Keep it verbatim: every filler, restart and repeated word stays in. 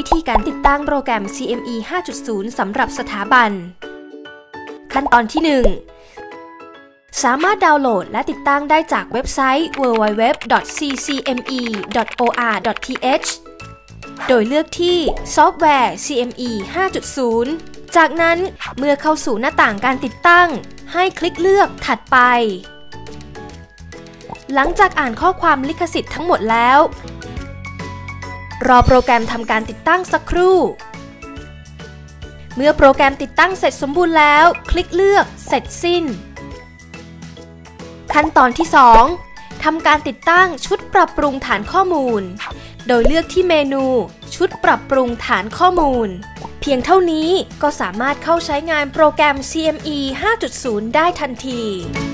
วิธีการติดตั้งโปรแกรม ซี เอ็ม อี ห้าจุดศูนย์ สำหรับสถาบันขั้นตอนที่ หนึ่ง สามารถดาวน์โหลดและติดตั้งได้จากเว็บไซต์ ดับเบิลยู ดับเบิลยู ดับเบิลยู ดอท ซี ซี เอ็ม อี ดอท โอ อาร์ ดอท ที เอช โดยเลือกที่ซอฟต์แวร์ ซี เอ็ม อี ห้าจุดศูนย์ จากนั้นเมื่อเข้าสู่หน้าต่างการติดตั้งให้คลิกเลือกถัดไปหลังจากอ่านข้อความลิขสิทธิ์ทั้งหมดแล้วรอโปรแกรมทำการติดตั้งสักครู่เมื่อโปรแกรมติดตั้งเสร็จสมบูรณ์แล้วคลิกเลือกเสร็จสิ้นขั้นตอนที่ สอง ทำการติดตั้งชุดปรับปรุงฐานข้อมูลโดยเลือกที่เมนูชุดปรับปรุงฐานข้อมูลเพียงเท่านี้ก็สามารถเข้าใช้งานโปรแกรม ซี เอ็ม อี ห้าจุดศูนย์ ได้ทันที